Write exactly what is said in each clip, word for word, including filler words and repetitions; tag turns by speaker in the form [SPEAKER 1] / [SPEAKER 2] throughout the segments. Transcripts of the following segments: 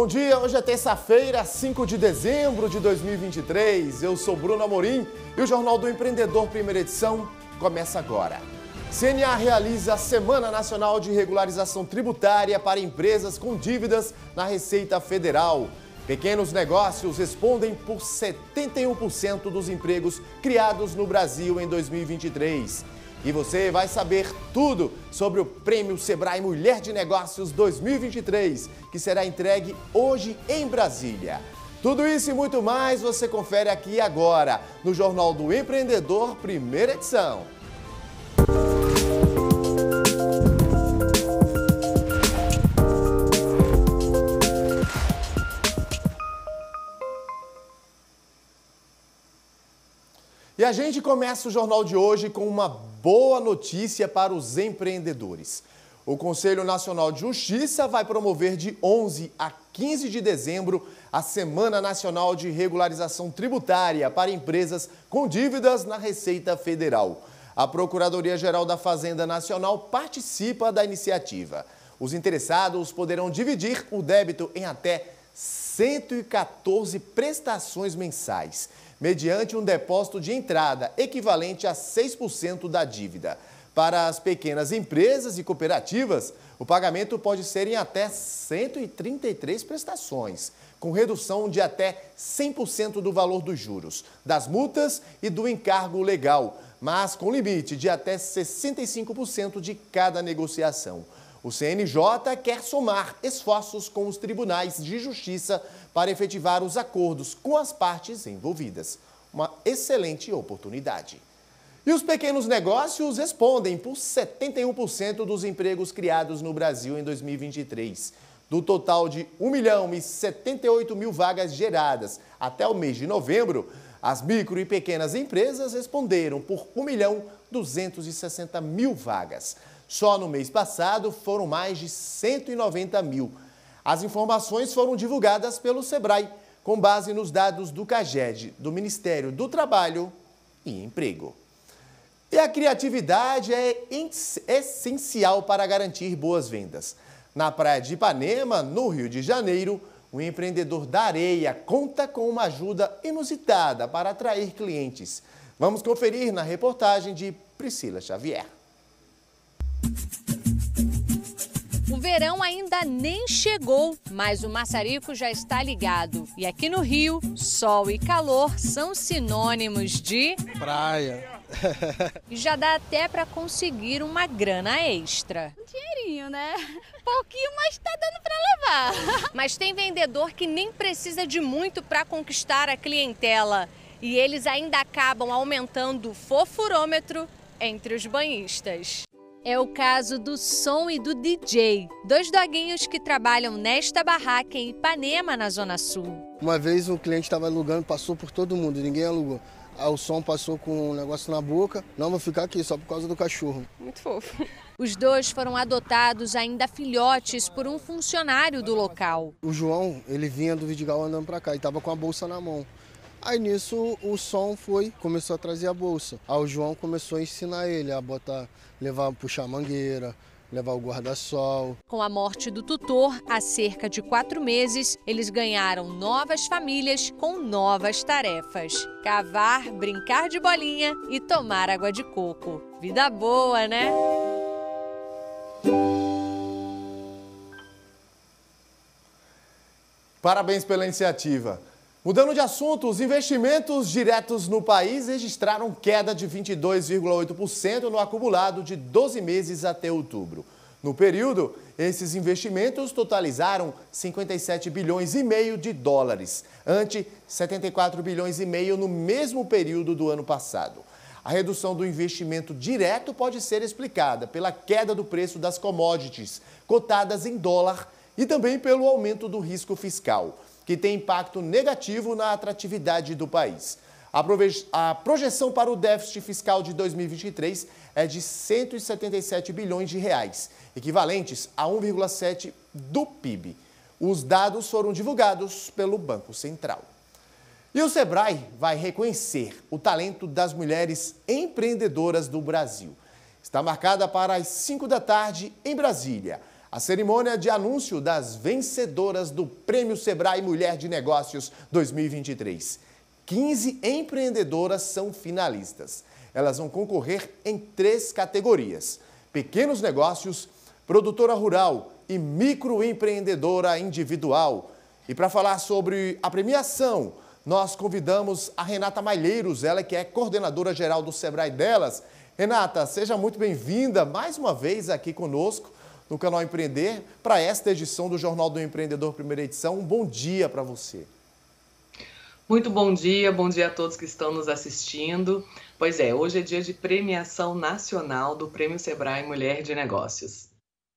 [SPEAKER 1] Bom dia, hoje é terça-feira, cinco de dezembro de dois mil e vinte e três. Eu sou Bruno Amorim e o Jornal do Empreendedor, primeira edição, começa agora. C N A realiza a Semana Nacional de Regularização Tributária para empresas com dívidas na Receita Federal. Pequenos negócios respondem por setenta e um por cento dos empregos criados no Brasil em dois mil e vinte e três. E você vai saber tudo sobre o Prêmio Sebrae Mulher de Negócios dois mil e vinte e três, que será entregue hoje em Brasília. Tudo isso e muito mais você confere aqui e agora, no Jornal do Empreendedor, primeira edição. E a gente começa o jornal de hoje com uma boa notícia para os empreendedores. O Conselho Nacional de Justiça vai promover de onze a quinze de dezembro a Semana Nacional de Regularização Tributária para empresas com dívidas na Receita Federal. A Procuradoria-Geral da Fazenda Nacional participa da iniciativa. Os interessados poderão dividir o débito em até cento e quatorze prestações mensais, mediante um depósito de entrada equivalente a seis por cento da dívida. Para as pequenas empresas e cooperativas, o pagamento pode ser em até cento e trinta e três prestações, com redução de até cem por cento do valor dos juros, das multas e do encargo legal, mas com limite de até sessenta e cinco por cento de cada negociação. O C N J quer somar esforços com os tribunais de justiça para efetivar os acordos com as partes envolvidas. Uma excelente oportunidade. E os pequenos negócios respondem por setenta e um por cento dos empregos criados no Brasil em dois mil e vinte e três. Do total de um milhão e setenta e oito mil vagas geradas até o mês de novembro, as micro e pequenas empresas responderam por um milhão duzentos e sessenta mil vagas. Só no mês passado foram mais de cento e noventa mil. As informações foram divulgadas pelo Sebrae, com base nos dados do CAGED, do Ministério do Trabalho e Emprego. E a criatividade é essencial para garantir boas vendas. Na Praia de Ipanema, no Rio de Janeiro, o empreendedor da areia conta com uma ajuda inusitada para atrair clientes. Vamos conferir na reportagem de Priscila Xavier.
[SPEAKER 2] O verão ainda nem chegou, mas o maçarico já está ligado. E aqui no Rio, sol e calor são sinônimos de
[SPEAKER 3] praia.
[SPEAKER 2] E já dá até para conseguir uma grana extra.
[SPEAKER 4] Um dinheirinho, né? Pouquinho, mas tá dando para levar.
[SPEAKER 2] Mas tem vendedor que nem precisa de muito para conquistar a clientela. E eles ainda acabam aumentando o fofurômetro entre os banhistas. É o caso do Som e do D J, dois doguinhos que trabalham nesta barraca em Ipanema, na Zona Sul.
[SPEAKER 3] Uma vez um cliente estava alugando, passou por todo mundo, ninguém alugou. Aí o Som passou com um negócio na boca, não vou ficar aqui só por causa do cachorro.
[SPEAKER 4] Muito fofo.
[SPEAKER 2] Os dois foram adotados ainda filhotes por um funcionário do local.
[SPEAKER 3] O João, ele vinha do Vidigal andando para cá e estava com a bolsa na mão. Aí nisso o Som foi, começou a trazer a bolsa. Aí o João começou a ensinar ele a botar, levar, puxar a mangueira, levar o guarda-sol.
[SPEAKER 2] Com a morte do tutor, há cerca de quatro meses, eles ganharam novas famílias com novas tarefas. Cavar, brincar de bolinha e tomar água de coco. Vida boa, né?
[SPEAKER 1] Parabéns pela iniciativa. Mudando de assunto, os investimentos diretos no país registraram queda de vinte e dois vírgula oito por cento no acumulado de doze meses até outubro. No período, esses investimentos totalizaram cinquenta e sete bilhões e meio de dólares, ante setenta e quatro bilhões e meio no mesmo período do ano passado. A redução do investimento direto pode ser explicada pela queda do preço das commodities cotadas em dólar e também pelo aumento do risco fiscal, que tem impacto negativo na atratividade do país. A projeção para o déficit fiscal de dois mil e vinte e três é de cento e setenta e sete bilhões de reais, equivalentes a um vírgula sete por cento do P I B. Os dados foram divulgados pelo Banco Central. E o Sebrae vai reconhecer o talento das mulheres empreendedoras do Brasil. Está marcada para as cinco da tarde em Brasília a cerimônia de anúncio das vencedoras do Prêmio Sebrae Mulher de Negócios dois mil e vinte e três. quinze empreendedoras são finalistas. Elas vão concorrer em três categorias: pequenos negócios, produtora rural e microempreendedora individual. E para falar sobre a premiação, nós convidamos a Renata Malheiros, ela que é coordenadora geral do Sebrae Delas. Renata, seja muito bem-vinda mais uma vez aqui conosco no canal Empreender para esta edição do Jornal do Empreendedor, primeira edição. Um bom dia para você.
[SPEAKER 5] Muito bom dia, bom dia a todos que estão nos assistindo. Pois é, hoje é dia de premiação nacional do Prêmio Sebrae Mulher de Negócios.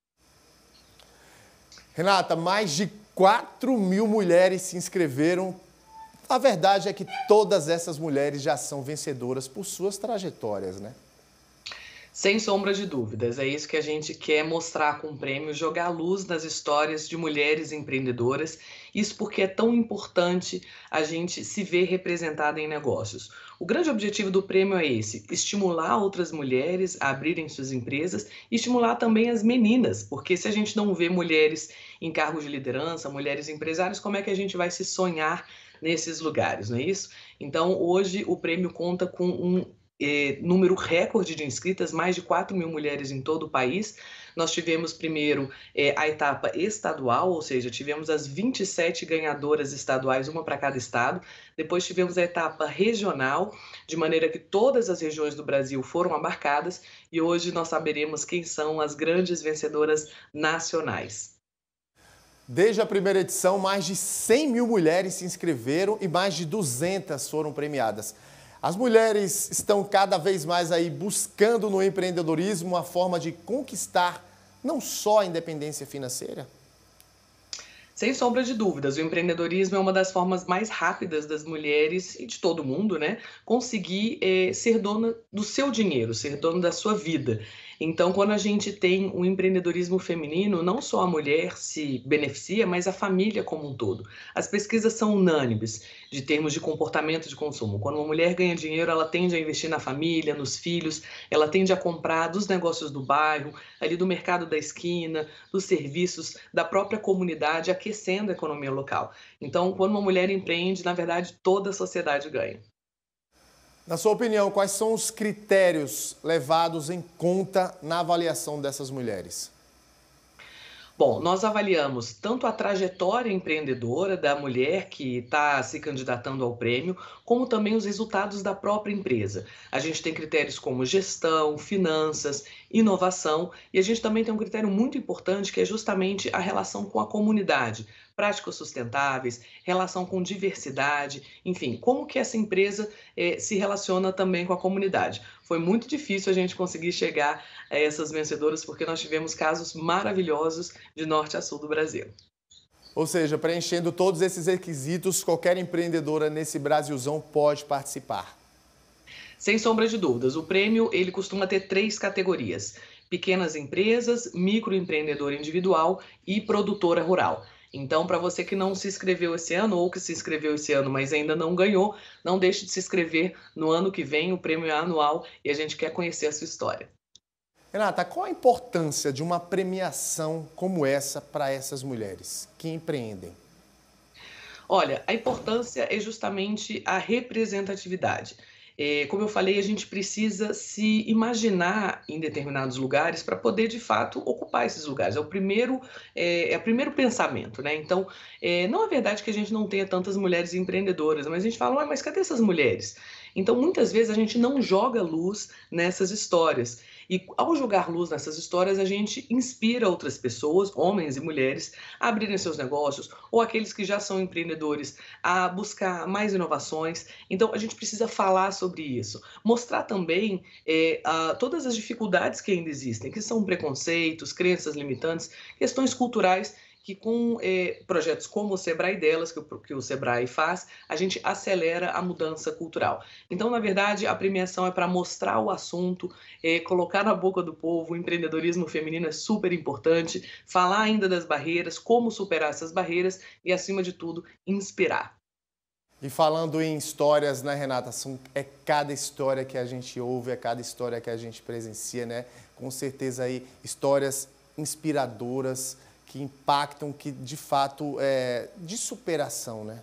[SPEAKER 1] Renata, mais de quatro mil mulheres se inscreveram. A verdade é que todas essas mulheres já são vencedoras por suas trajetórias, né?
[SPEAKER 5] Sem sombra de dúvidas, é isso que a gente quer mostrar com o prêmio, jogar luz nas histórias de mulheres empreendedoras, isso porque é tão importante a gente se ver representada em negócios. O grande objetivo do prêmio é esse, estimular outras mulheres a abrirem suas empresas e estimular também as meninas, porque se a gente não vê mulheres em cargos de liderança, mulheres empresárias, como é que a gente vai se sonhar nesses lugares, não é isso? Então, hoje o prêmio conta com um Eh, número recorde de inscritas, mais de quatro mil mulheres em todo o país. Nós tivemos primeiro eh, a etapa estadual, ou seja, tivemos as vinte e sete ganhadoras estaduais, uma para cada estado. Depois tivemos a etapa regional, de maneira que todas as regiões do Brasil foram abarcadas, e hoje nós saberemos quem são as grandes vencedoras nacionais.
[SPEAKER 1] Desde a primeira edição, mais de cem mil mulheres se inscreveram e mais de duzentas foram premiadas. As mulheres estão cada vez mais aí buscando no empreendedorismo uma forma de conquistar não só a independência financeira?
[SPEAKER 5] Sem sombra de dúvidas, o empreendedorismo é uma das formas mais rápidas das mulheres e de todo mundo, né, conseguir eh, ser dona do seu dinheiro, ser dona da sua vida. Então, quando a gente tem um empreendedorismo feminino, não só a mulher se beneficia, mas a família como um todo. As pesquisas são unânimes de termos de comportamento de consumo. Quando uma mulher ganha dinheiro, ela tende a investir na família, nos filhos, ela tende a comprar dos negócios do bairro, ali do mercado da esquina, dos serviços da própria comunidade, aquecendo a economia local. Então, quando uma mulher empreende, na verdade, toda a sociedade ganha.
[SPEAKER 1] Na sua opinião, quais são os critérios levados em conta na avaliação dessas mulheres?
[SPEAKER 5] Bom, nós avaliamos tanto a trajetória empreendedora da mulher que está se candidatando ao prêmio, como também os resultados da própria empresa. A gente tem critérios como gestão, finanças, inovação, e a gente também tem um critério muito importante que é justamente a relação com a comunidade. Práticas sustentáveis, relação com diversidade, enfim, como que essa empresa eh, se relaciona também com a comunidade. Foi muito difícil a gente conseguir chegar a essas vencedoras, porque nós tivemos casos maravilhosos de norte a sul do Brasil.
[SPEAKER 1] Ou seja, preenchendo todos esses requisitos, qualquer empreendedora nesse Brasilzão pode participar.
[SPEAKER 5] Sem sombra de dúvidas, o prêmio ele costuma ter três categorias: pequenas empresas, microempreendedor individual e produtora rural. Então, para você que não se inscreveu esse ano ou que se inscreveu esse ano, mas ainda não ganhou, não deixe de se inscrever no ano que vem, o prêmio é anual e a gente quer conhecer a sua história.
[SPEAKER 1] Renata, qual a importância de uma premiação como essa para essas mulheres que empreendem?
[SPEAKER 5] Olha, a importância é justamente a representatividade. É, como eu falei, a gente precisa se imaginar em determinados lugares para poder, de fato, ocupar esses lugares. É o primeiro, é, é o primeiro pensamento, né? Então, é, não é verdade que a gente não tenha tantas mulheres empreendedoras, mas a gente fala, mas cadê essas mulheres? Então, muitas vezes, a gente não joga luz nessas histórias. E ao jogar luz nessas histórias, a gente inspira outras pessoas, homens e mulheres, a abrirem seus negócios, ou aqueles que já são empreendedores, a buscar mais inovações. Então, a gente precisa falar sobre isso. Mostrar também é, a, todas as dificuldades que ainda existem, que são preconceitos, crenças limitantes, questões culturais, que com eh, projetos como o Sebrae Delas, que o, que o Sebrae faz, a gente acelera a mudança cultural. Então, na verdade, a premiação é para mostrar o assunto, eh, colocar na boca do povo. O empreendedorismo feminino é super importante, falar ainda das barreiras, como superar essas barreiras e, acima de tudo, inspirar.
[SPEAKER 1] E falando em histórias, né, Renata? São, é cada história que a gente ouve, é cada história que a gente presencia, né? Com certeza aí, histórias inspiradoras, que impactam, que de fato é de superação, né?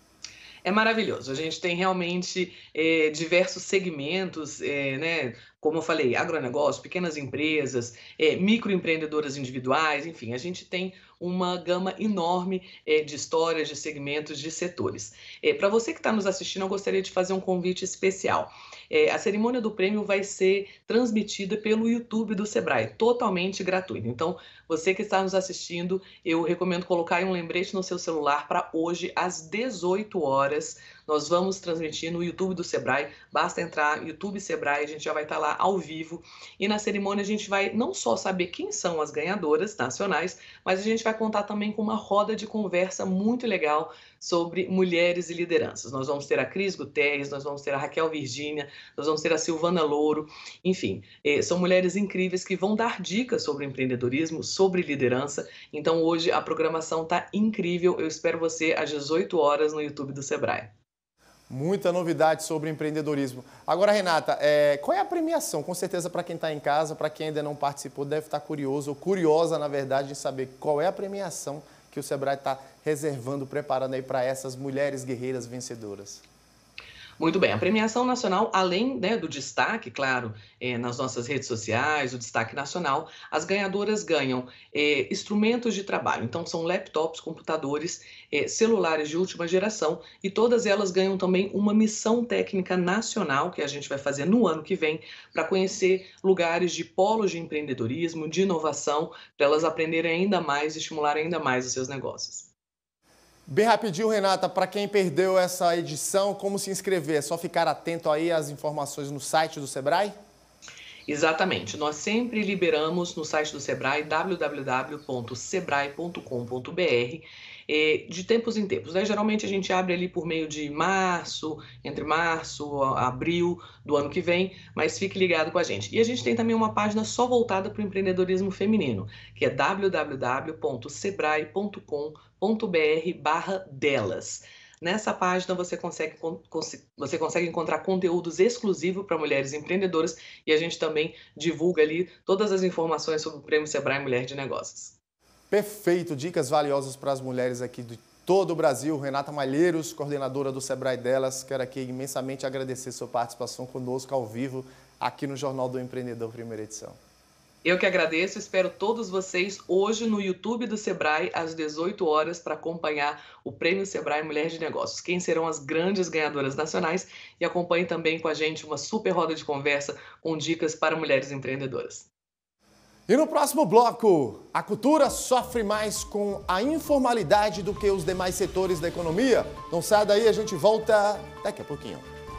[SPEAKER 5] É maravilhoso. A gente tem realmente eh, diversos segmentos, eh, né? Como eu falei, agronegócio, pequenas empresas, eh, microempreendedoras individuais, enfim, a gente tem uma gama enorme eh, de histórias, de segmentos, de setores. Para você que está nos assistindo, eu gostaria de fazer um convite especial. Eh, a cerimônia do prêmio vai ser transmitida pelo YouTube do Sebrae, totalmente gratuito. Então, você que está nos assistindo, eu recomendo colocar aí um lembrete no seu celular para hoje, às dezoito horas. Nós vamos transmitir no YouTube do Sebrae. Basta entrar YouTube Sebrae, a gente já vai estar lá ao vivo. E na cerimônia a gente vai não só saber quem são as ganhadoras nacionais, mas a gente vai contar também com uma roda de conversa muito legal sobre mulheres e lideranças. Nós vamos ter a Cris Guterres, nós vamos ter a Raquel Virgínia, nós vamos ter a Silvana Louro, enfim, eh, são mulheres incríveis que vão dar dicas sobre empreendedorismo, sobre liderança. Então hoje a programação está incrível, eu espero você às dezoito horas no YouTube do Sebrae.
[SPEAKER 1] Muita novidade sobre empreendedorismo. Agora, Renata, é, qual é a premiação? Com certeza, para quem está em casa, para quem ainda não participou, deve estar curioso, ou curiosa, na verdade, de saber qual é a premiação que o Sebrae está reservando, preparando aí para essas mulheres guerreiras vencedoras.
[SPEAKER 5] Muito bem, a premiação nacional, além, né, do destaque, claro, é, nas nossas redes sociais, o destaque nacional, as ganhadoras ganham é, instrumentos de trabalho. Então, são laptops, computadores, é, celulares de última geração, e todas elas ganham também uma missão técnica nacional, que a gente vai fazer no ano que vem, para conhecer lugares de polos de empreendedorismo, de inovação, para elas aprenderem ainda mais e estimularem ainda mais os seus negócios.
[SPEAKER 1] Bem rapidinho, Renata, para quem perdeu essa edição, como se inscrever? É só ficar atento aí às informações no site do Sebrae?
[SPEAKER 5] Exatamente. Nós sempre liberamos no site do Sebrae, w w w ponto sebrae ponto com ponto b r, de tempos em tempos, né? Geralmente a gente abre ali por meio de março, entre março, abril do ano que vem, mas fique ligado com a gente. E a gente tem também uma página só voltada para o empreendedorismo feminino, que é w w w ponto sebrae ponto com ponto b r barra delas. Nessa página você consegue, você consegue encontrar conteúdos exclusivos para mulheres empreendedoras e a gente também divulga ali todas as informações sobre o Prêmio Sebrae Mulher de Negócios.
[SPEAKER 1] Perfeito, dicas valiosas para as mulheres aqui de todo o Brasil. Renata Malheiros, coordenadora do Sebrae Delas, quero aqui imensamente agradecer sua participação conosco ao vivo aqui no Jornal do Empreendedor, primeira edição.
[SPEAKER 5] Eu que agradeço, espero todos vocês hoje no YouTube do Sebrae, às dezoito horas, para acompanhar o Prêmio Sebrae Mulher de Negócios. Quem serão as grandes ganhadoras nacionais e acompanhe também com a gente uma super roda de conversa com dicas para mulheres empreendedoras.
[SPEAKER 1] E no próximo bloco, a cultura sofre mais com a informalidade do que os demais setores da economia? Não sai daí, a gente volta daqui a pouquinho.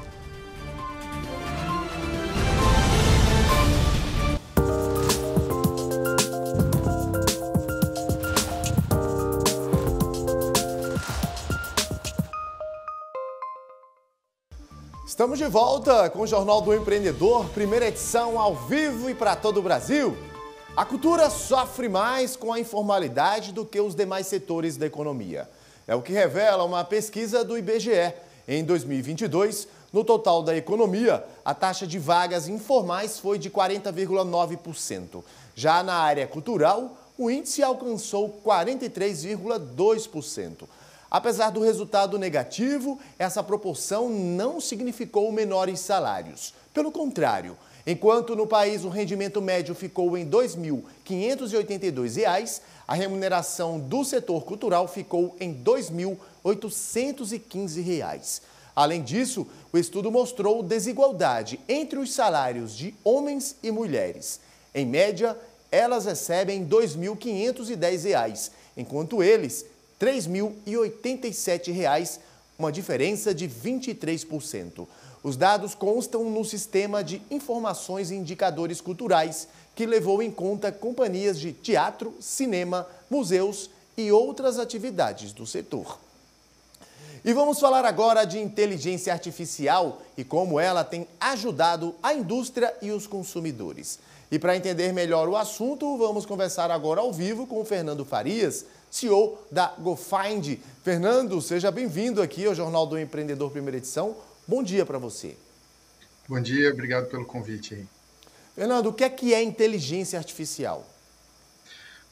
[SPEAKER 1] Estamos de volta com o Jornal do Empreendedor, primeira edição ao vivo e para todo o Brasil. A cultura sofre mais com a informalidade do que os demais setores da economia. É o que revela uma pesquisa do I B G E. Em dois mil e vinte e dois, no total da economia, a taxa de vagas informais foi de quarenta vírgula nove por cento. Já na área cultural, o índice alcançou quarenta e três vírgula dois por cento. Apesar do resultado negativo, essa proporção não significou menores salários. Pelo contrário, enquanto no país o rendimento médio ficou em dois mil quinhentos e oitenta e dois reais, a remuneração do setor cultural ficou em dois mil oitocentos e quinze reais. Além disso, o estudo mostrou desigualdade entre os salários de homens e mulheres. Em média, elas recebem dois mil quinhentos e dez reais, enquanto eles três mil e oitenta e sete reais, uma diferença de vinte e três por cento. Os dados constam no Sistema de Informações e Indicadores Culturais, que levou em conta companhias de teatro, cinema, museus e outras atividades do setor. E vamos falar agora de inteligência artificial e como ela tem ajudado a indústria e os consumidores. E para entender melhor o assunto, vamos conversar agora ao vivo com o Fernando Farias, C E O da GoFind. Fernando, seja bem-vindo aqui ao Jornal do Empreendedor, primeira edição. Bom dia para você.
[SPEAKER 6] Bom dia, obrigado pelo convite aí.
[SPEAKER 1] Fernando, o que é que é inteligência artificial?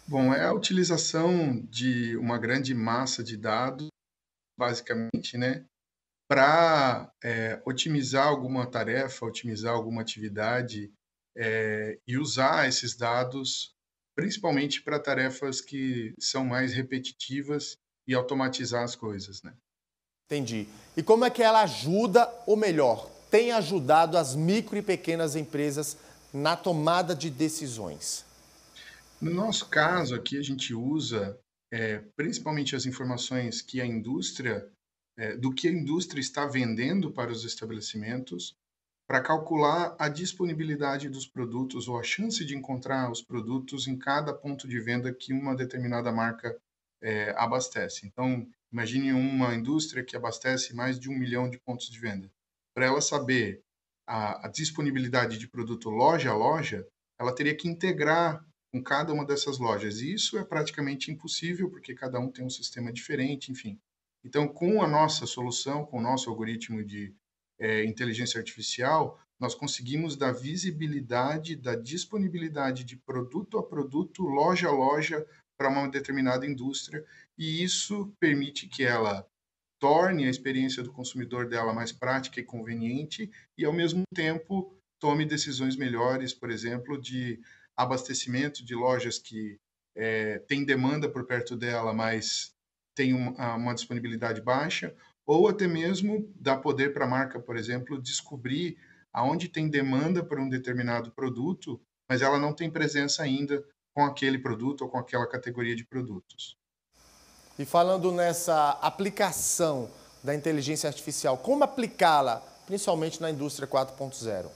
[SPEAKER 6] Bom, é a utilização de uma grande massa de dados, basicamente, né, para é, otimizar alguma tarefa, otimizar alguma atividade é, e usar esses dados principalmente para tarefas que são mais repetitivas e automatizar as coisas, né?
[SPEAKER 1] Entendi. E como é que ela ajuda, ou melhor, tem ajudado as micro e pequenas empresas na tomada de decisões?
[SPEAKER 6] No nosso caso aqui, a gente usa é, principalmente as informações que a indústria, é, do que a indústria está vendendo para os estabelecimentos, para calcular a disponibilidade dos produtos ou a chance de encontrar os produtos em cada ponto de venda que uma determinada marca é, abastece. Então, imagine uma indústria que abastece mais de um milhão de pontos de venda. Para ela saber a, a disponibilidade de produto loja a loja, ela teria que integrar com cada uma dessas lojas. E isso é praticamente impossível, porque cada um tem um sistema diferente, enfim. Então, com a nossa solução, com o nosso algoritmo de é, inteligência artificial, nós conseguimos dar visibilidade da disponibilidade de produto a produto, loja a loja, para uma determinada indústria, e isso permite que ela torne a experiência do consumidor dela mais prática e conveniente e, ao mesmo tempo, tome decisões melhores, por exemplo, de abastecimento de lojas que é, têm demanda por perto dela, mas tem uma, uma disponibilidade baixa, ou até mesmo dar poder para a marca, por exemplo, descobrir aonde tem demanda por um determinado produto, mas ela não tem presença ainda com aquele produto ou com aquela categoria de produtos.
[SPEAKER 1] E falando nessa aplicação da inteligência artificial, como aplicá-la, principalmente na indústria quatro ponto zero?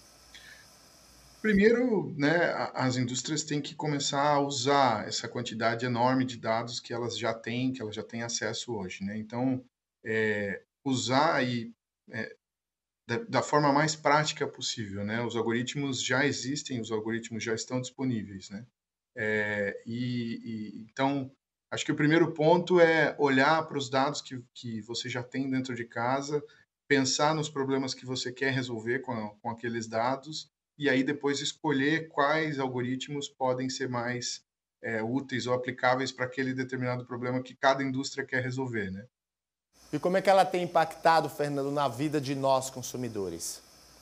[SPEAKER 6] Primeiro, né, as indústrias têm que começar a usar essa quantidade enorme de dados que elas já têm, que elas já têm acesso hoje, né? Então, é, usar e é, da, da forma mais prática possível, né? Os algoritmos já existem, os algoritmos já estão disponíveis, né? É, e, e, então, acho que o primeiro ponto é olhar para os dados que, que você já tem dentro de casa, pensar nos problemas que você quer resolver com, a, com aqueles dados, e aí depois escolher quais algoritmos podem ser mais é, úteis ou aplicáveis para aquele determinado problema que cada indústria quer resolver, né?
[SPEAKER 1] E como é que ela tem impactado, Fernando, na vida de nós consumidores?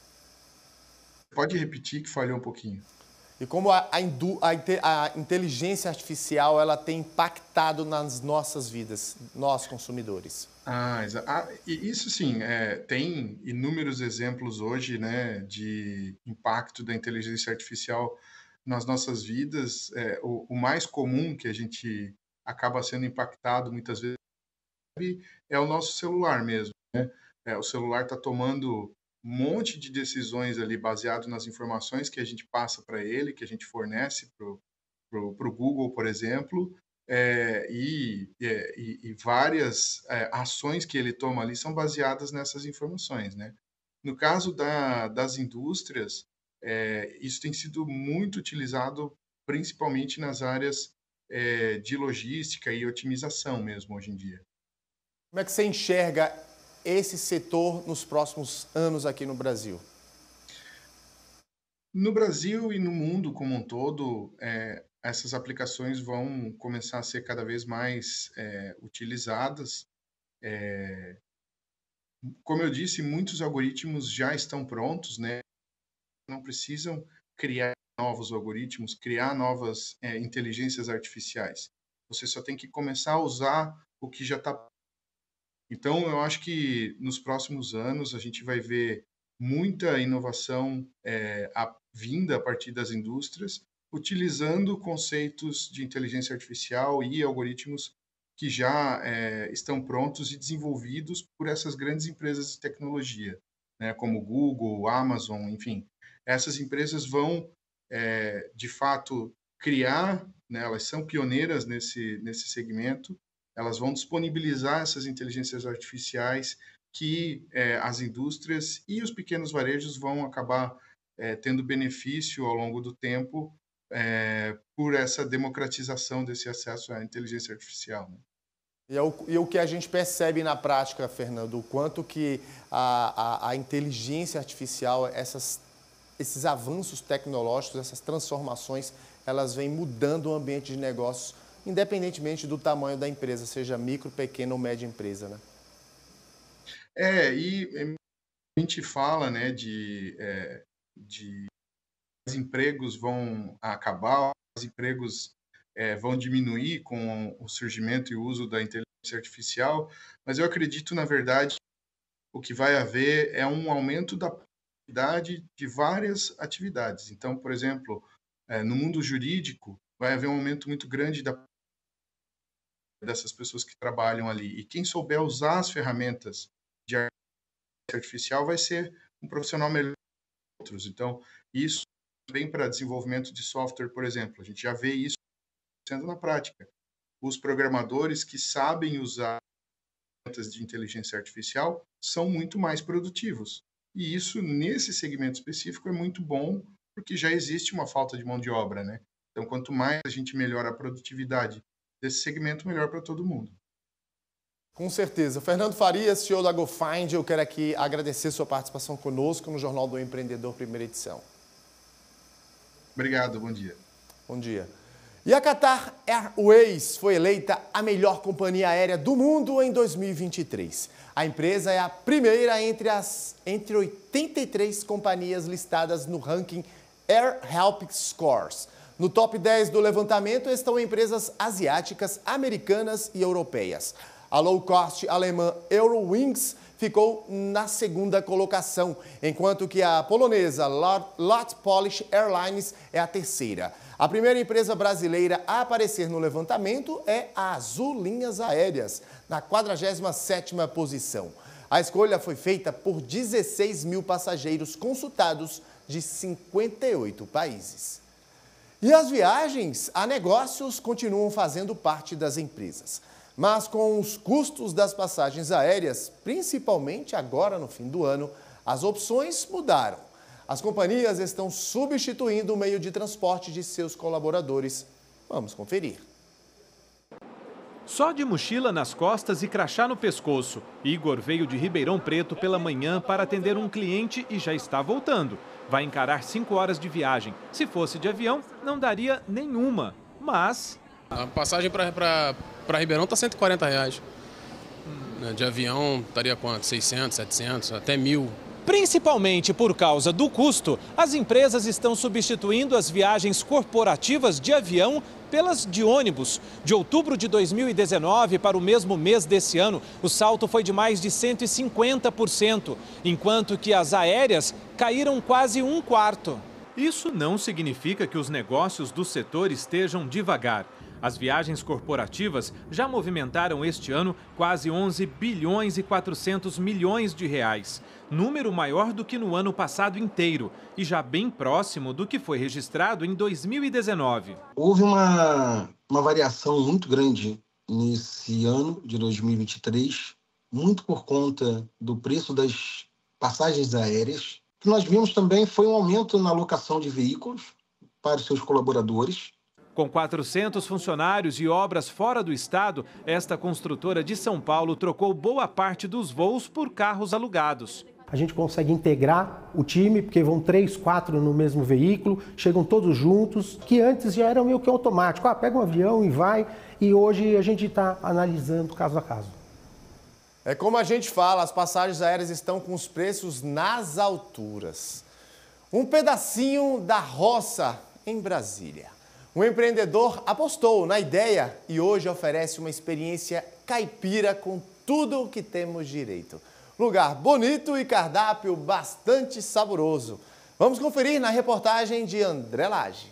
[SPEAKER 6] Pode repetir que falhou um pouquinho.
[SPEAKER 1] E como a, a, indu, a, a inteligência artificial ela tem impactado nas nossas vidas, nós consumidores?
[SPEAKER 6] Ah, ah isso sim, é, tem inúmeros exemplos hoje, né, de impacto da inteligência artificial nas nossas vidas. É, o, o mais comum que a gente acaba sendo impactado muitas vezes é o nosso celular mesmo, né? É, o celular está tomando um monte de decisões ali baseado nas informações que a gente passa para ele, que a gente fornece para o Google, por exemplo, é, e, é, e, e várias é, ações que ele toma ali são baseadas nessas informações, né? No caso da, das indústrias, é, isso tem sido muito utilizado principalmente nas áreas é, de logística e otimização mesmo hoje em dia.
[SPEAKER 1] Como é que você enxerga esse setor nos próximos anos aqui no Brasil?
[SPEAKER 6] No Brasil e no mundo como um todo, é, essas aplicações vão começar a ser cada vez mais é, utilizadas. É, como eu disse, muitos algoritmos já estão prontos, né? Não precisam criar novos algoritmos, criar novas é, inteligências artificiais. Você só tem que começar a usar o que já está. Então, eu acho que nos próximos anos a gente vai ver muita inovação é, a, vinda a partir das indústrias, utilizando conceitos de inteligência artificial e algoritmos que já é, estão prontos e desenvolvidos por essas grandes empresas de tecnologia, né, como Google, Amazon, enfim. Essas empresas vão, é, de fato, criar, né, elas são pioneiras nesse, nesse segmento, elas vão disponibilizar essas inteligências artificiais que é, as indústrias e os pequenos varejos vão acabar é, tendo benefício ao longo do tempo é, por essa democratização desse acesso à inteligência artificial, né?
[SPEAKER 1] E, é o, e o que a gente percebe na prática, Fernando, o quanto que a, a, a inteligência artificial, essas, esses avanços tecnológicos, essas transformações, elas vêm mudando o ambiente de negócios, independentemente do tamanho da empresa, seja micro, pequena ou média empresa, né?
[SPEAKER 6] É, e a gente fala, né, de, é, de os empregos vão acabar, os empregos é, vão diminuir com o surgimento e o uso da inteligência artificial, mas eu acredito, na verdade, o que vai haver é um aumento da produtividade de várias atividades. Então, por exemplo, é, no mundo jurídico, vai haver um aumento muito grande da, dessas pessoas que trabalham ali. E quem souber usar as ferramentas de artificial vai ser um profissional melhor que outros. Então, isso vem para desenvolvimento de software, por exemplo. A gente já vê isso sendo na prática. Os programadores que sabem usar ferramentas de inteligência artificial são muito mais produtivos. E isso, nesse segmento específico, é muito bom, porque já existe uma falta de mão de obra, né? Então, quanto mais a gente melhora a produtividade desse segmento, melhor para todo mundo.
[SPEAKER 1] Com certeza. Fernando Farias, C E O da GoFind, eu quero aqui agradecer sua participação conosco no Jornal do Empreendedor, primeira edição.
[SPEAKER 6] Obrigado, bom dia.
[SPEAKER 1] Bom dia. E a Qatar Airways foi eleita a melhor companhia aérea do mundo em dois mil e vinte e três. A empresa é a primeira entre, as, entre oitenta e três companhias listadas no ranking Air Help Scores. No top dez do levantamento estão empresas asiáticas, americanas e europeias. A low-cost alemã Eurowings ficou na segunda colocação, enquanto que a polonesa Lot Polish Airlines é a terceira. A primeira empresa brasileira a aparecer no levantamento é a Azul Linhas Aéreas, na quadragésima sétima posição. A escolha foi feita por dezesseis mil passageiros consultados de cinquenta e oito países. E as viagens a negócios continuam fazendo parte das empresas. Mas com os custos das passagens aéreas, principalmente agora no fim do ano, as opções mudaram. As companhias estão substituindo o meio de transporte de seus colaboradores. Vamos conferir.
[SPEAKER 7] Só de mochila nas costas e crachá no pescoço, Igor veio de Ribeirão Preto pela manhã para atender um cliente e já está voltando. Vai encarar cinco horas de viagem. Se fosse de avião, não daria nenhuma, mas...
[SPEAKER 8] A passagem para Ribeirão está cento e quarenta reais. De avião estaria quanto? seiscentos, setecentos, até mil.
[SPEAKER 7] Principalmente por causa do custo, as empresas estão substituindo as viagens corporativas de avião pelas de ônibus. De outubro de dois mil e dezenove para o mesmo mês desse ano, o salto foi de mais de cento e cinquenta por cento, enquanto que as aéreas caíram quase um quarto. Isso não significa que os negócios do setor estejam devagar. As viagens corporativas já movimentaram este ano quase onze bilhões e quatrocentos milhões de reais, número maior do que no ano passado inteiro e já bem próximo do que foi registrado em dois mil e dezenove.
[SPEAKER 9] Houve uma, uma variação muito grande nesse ano de dois mil e vinte e três, muito por conta do preço das passagens aéreas. O que nós vimos também foi um aumento na alocação de veículos para os seus colaboradores.
[SPEAKER 7] Com quatrocentos funcionários e obras fora do estado, esta construtora de São Paulo trocou boa parte dos voos por carros alugados.
[SPEAKER 10] A gente consegue integrar o time, porque vão três, quatro no mesmo veículo, chegam todos juntos, que antes já era meio que automático. Ah, pega um avião e vai, e hoje a gente está analisando caso a caso.
[SPEAKER 1] É como a gente fala, as passagens aéreas estão com os preços nas alturas. Um pedacinho da roça em Brasília. Um empreendedor apostou na ideia e hoje oferece uma experiência caipira com tudo o que temos direito. Lugar bonito e cardápio bastante saboroso. Vamos conferir na reportagem de André Lage.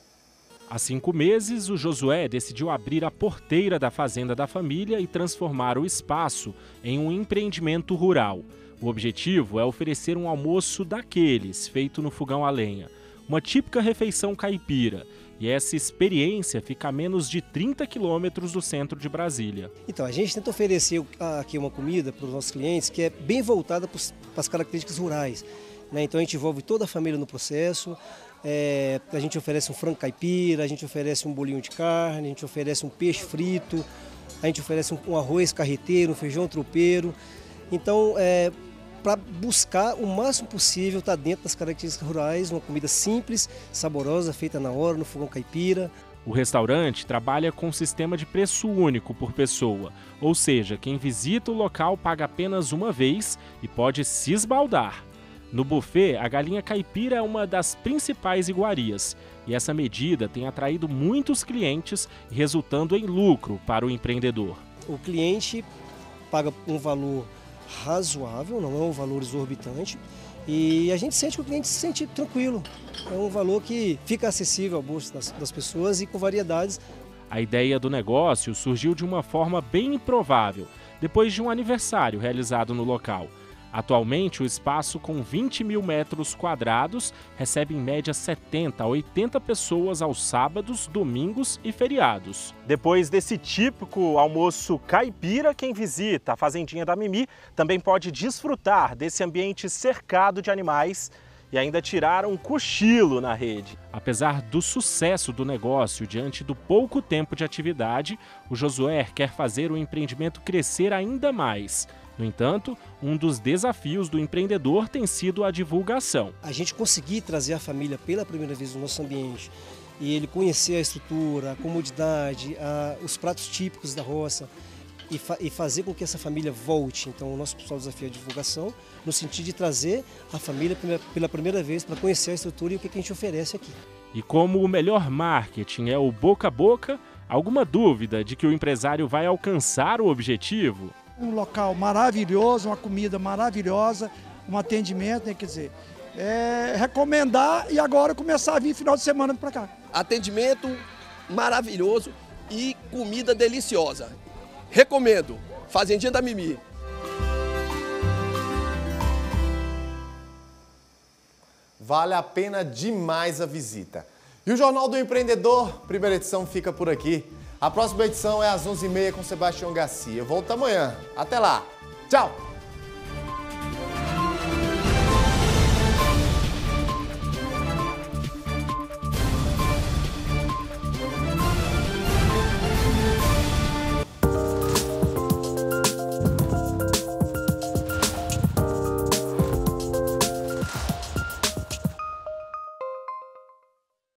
[SPEAKER 11] Há cinco meses, o Josué decidiu abrir a porteira da fazenda da família e transformar o espaço em um empreendimento rural. O objetivo é oferecer um almoço daqueles, feito no fogão a lenha. Uma típica refeição caipira. E essa experiência fica a menos de trinta quilômetros do centro de Brasília.
[SPEAKER 12] Então, a gente tenta oferecer aqui uma comida para os nossos clientes que é bem voltada para as características rurais. Né? Então, a gente envolve toda a família no processo. É, a gente oferece um frango caipira, a gente oferece um bolinho de carne, a gente oferece um peixe frito, a gente oferece um, um arroz carreteiro, um feijão tropeiro. Então, é, para buscar o máximo possível estar dentro das características rurais, uma comida simples, saborosa, feita na hora, no fogão caipira.
[SPEAKER 11] O restaurante trabalha com um sistema de preço único por pessoa, ou seja, quem visita o local paga apenas uma vez e pode se esbaldar. No buffet, a galinha caipira é uma das principais iguarias e essa medida tem atraído muitos clientes, resultando em lucro para o empreendedor.
[SPEAKER 12] O cliente paga um valor razoável, não é um valor exorbitante, e a gente sente que o cliente se sente tranquilo. É um valor que fica acessível ao bolso das, das pessoas e com variedades.
[SPEAKER 11] A ideia do negócio surgiu de uma forma bem improvável, depois de um aniversário realizado no local. Atualmente, o espaço com vinte mil metros quadrados recebe em média setenta a oitenta pessoas aos sábados, domingos e feriados. Depois desse típico almoço caipira, quem visita a Fazendinha da Mimi também pode desfrutar desse ambiente cercado de animais e ainda tirar um cochilo na rede. Apesar do sucesso do negócio diante do pouco tempo de atividade, o Josué quer fazer o empreendimento crescer ainda mais. No entanto, um dos desafios do empreendedor tem sido a divulgação.
[SPEAKER 12] A gente conseguir trazer a família pela primeira vez no nosso ambiente e ele conhecer a estrutura, a comodidade, a, os pratos típicos da roça e, fa e fazer com que essa família volte. Então, o nosso principal desafio é a divulgação, no sentido de trazer a família pela primeira vez para conhecer a estrutura e o que a gente oferece aqui.
[SPEAKER 11] E como o melhor marketing é o boca a boca, alguma dúvida de que o empresário vai alcançar o objetivo?
[SPEAKER 13] Um local maravilhoso, uma comida maravilhosa, um atendimento, né, quer dizer, é, recomendar e agora começar a vir final de semana para cá.
[SPEAKER 14] Atendimento maravilhoso e comida deliciosa. Recomendo, Fazendinha da Mimi.
[SPEAKER 1] Vale a pena demais a visita. E o Jornal do Empreendedor, primeira edição, fica por aqui. A próxima edição é às onze e meia com Sebastião Garcia. Eu volto amanhã. Até lá. Tchau!